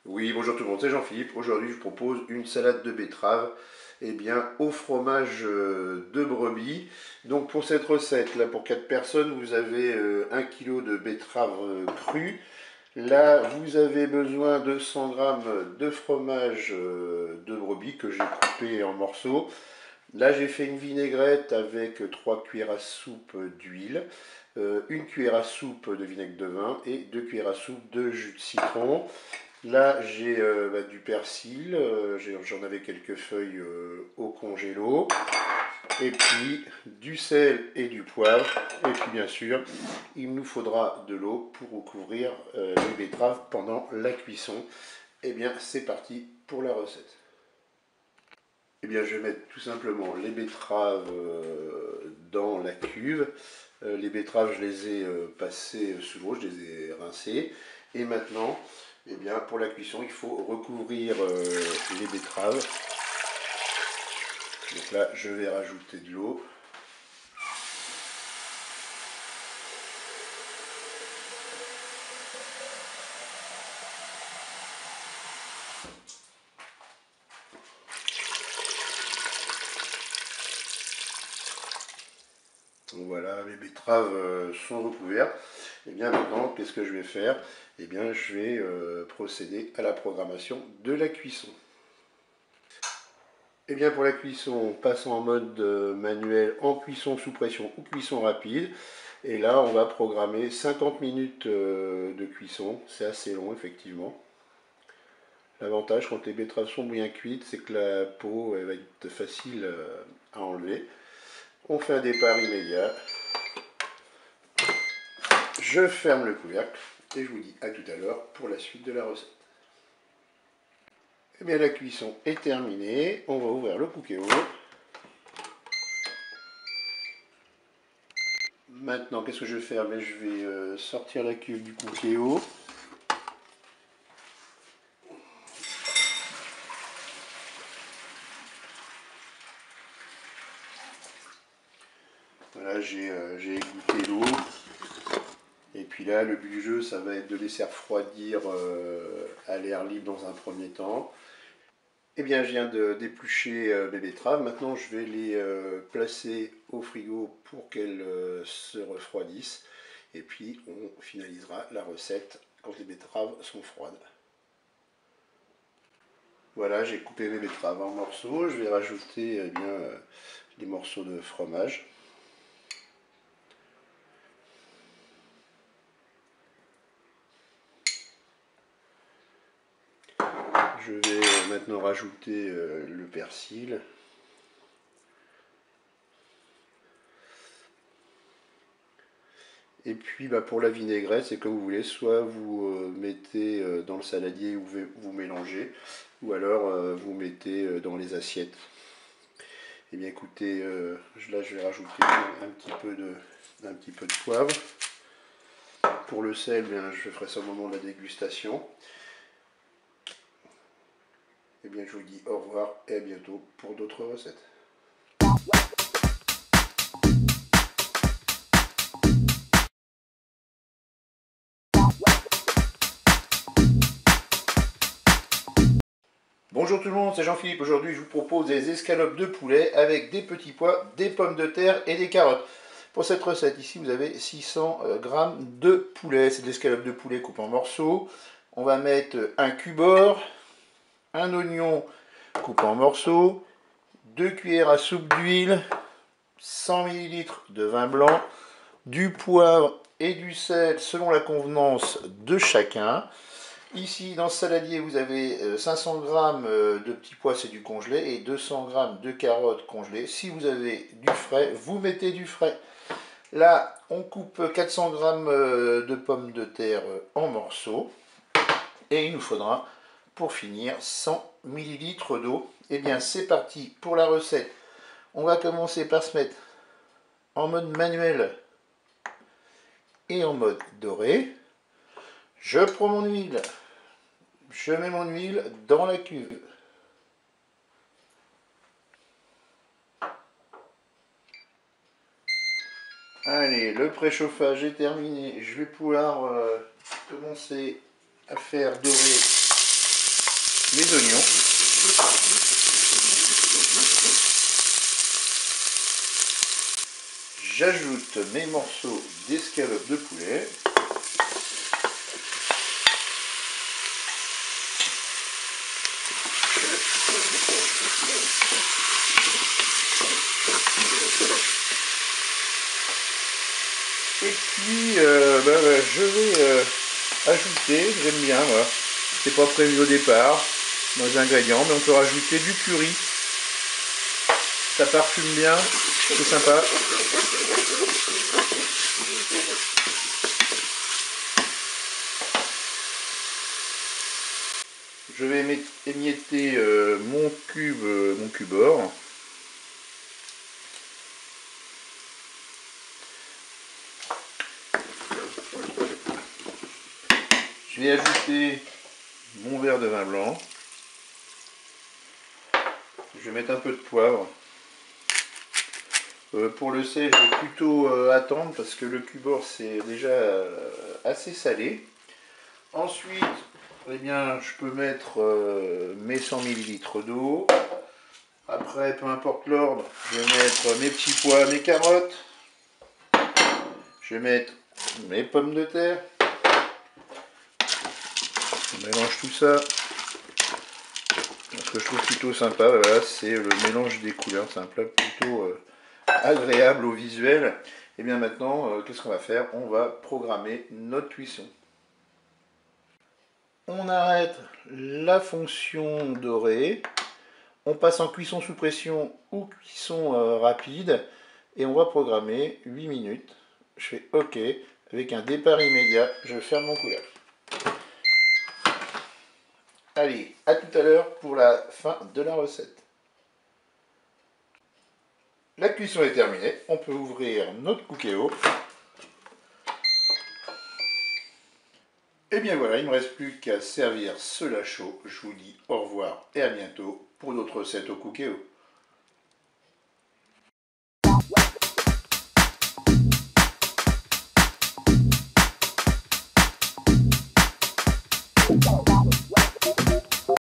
Oui, bonjour tout le monde, c'est Jean-Philippe. Aujourd'hui, je vous propose une salade de betterave au fromage de brebis. Donc pour cette recette, là pour 4 personnes, vous avez 1 kg de betterave crue. Là, vous avez besoin de 100 g de fromage de brebis que j'ai coupé en morceaux. Là, j'ai fait une vinaigrette avec 3 cuillères à soupe d'huile, 1 cuillère à soupe de vinaigre de vin et 2 cuillères à soupe de jus de citron. Là, j'ai du persil, j'en avais quelques feuilles au congélo, et puis du sel et du poivre, et puis bien sûr, il nous faudra de l'eau pour recouvrir les betteraves pendant la cuisson. Et bien, c'est parti pour la recette. Eh bien, je vais mettre tout simplement les betteraves dans la cuve. Les betteraves, je les ai passées sous l'eau, je les ai rincées. Et maintenant, eh bien, pour la cuisson, il faut recouvrir les betteraves. Donc là, je vais rajouter de l'eau. Donc voilà, mes betteraves sont recouvertes. Et bien maintenant, qu'est-ce que je vais faire? Eh bien, je vais procéder à la programmation de la cuisson. Et bien pour la cuisson, on passe en mode manuel, en cuisson sous pression ou cuisson rapide. Et là, on va programmer 50 minutes de cuisson. C'est assez long, effectivement. L'avantage quand les betteraves sont bien cuites, c'est que la peau elle va être facile à enlever. On fait un départ immédiat. Je ferme le couvercle et je vous dis à tout à l'heure pour la suite de la recette. Et bien la cuisson est terminée. On va ouvrir le Cookéo. Maintenant, qu'est-ce que je vais faire? Je vais sortir la cuve du Cookéo. Voilà, j'ai égoutté l'eau. Et puis là, le but du jeu, ça va être de laisser refroidir à l'air libre dans un premier temps. Eh bien, je viens de d'éplucher mes betteraves. Maintenant, je vais les placer au frigo pour qu'elles se refroidissent. Et puis, on finalisera la recette quand les betteraves sont froides. Voilà, j'ai coupé mes betteraves en morceaux. Je vais rajouter des morceaux de fromage. Je vais maintenant rajouter le persil. Et puis pour la vinaigrette, c'est comme vous voulez, soit vous mettez dans le saladier ou vous mélangez, ou alors vous mettez dans les assiettes. Et bien écoutez, là je vais rajouter un petit peu de poivre. Pour le sel, je ferai ça au moment de la dégustation. Et bien je vous dis au revoir et à bientôt pour d'autres recettes. Bonjour tout le monde, c'est Jean-Philippe. Aujourd'hui, je vous propose des escalopes de poulet avec des petits pois, des pommes de terre et des carottes. Pour cette recette, ici, vous avez 600 g de poulet. C'est de l'escalope de poulet coupé en morceaux. On va mettre un cubord, un oignon coupé en morceaux, 2 cuillères à soupe d'huile, 100 ml de vin blanc, du poivre et du sel selon la convenance de chacun. Ici, dans ce saladier, vous avez 500 g de petits pois, c'est du congelé, et 200 g de carottes congelées. Si vous avez du frais, vous mettez du frais. Là, on coupe 400 g de pommes de terre en morceaux. Et il nous faudra, pour finir, 100 ml d'eau. Et bien, c'est parti pour la recette. On va commencer par se mettre en mode manuel et en mode doré. Je prends mon huile. Je mets mon huile dans la cuve. Allez, le préchauffage est terminé. Je vais pouvoir commencer à faire dorer mes oignons. J'ajoute mes morceaux d'escalope de poulet. Et puis je vais ajouter, j'aime bien, voilà. C'est pas prévu au départ dans les ingrédients, mais on peut rajouter du curry. Ça parfume bien, c'est sympa. Je vais émietter mon cube-or. Je vais ajouter mon verre de vin blanc. Je vais mettre un peu de poivre. Pour le sel, je vais plutôt attendre parce que le cube-or c'est déjà assez salé. Ensuite, eh bien, je peux mettre mes 100 ml d'eau. Après, peu importe l'ordre, je vais mettre mes petits pois, mes carottes. Je vais mettre mes pommes de terre. Je mélange tout ça. Ce que je trouve plutôt sympa, voilà, c'est le mélange des couleurs. C'est un plat plutôt agréable au visuel. Et bien maintenant, qu'est-ce qu'on va faire? On va programmer notre cuisson. On arrête la fonction dorée. On passe en cuisson sous pression ou cuisson rapide. Et on va programmer 8 minutes. Je fais OK. Avec un départ immédiat, je ferme mon couvercle. Allez, à tout à l'heure pour la fin de la recette. La cuisson est terminée. On peut ouvrir notre Cookéo. Et bien voilà, il ne me reste plus qu'à servir cela chaud. Je vous dis au revoir et à bientôt pour d'autres recettes au Cookéo.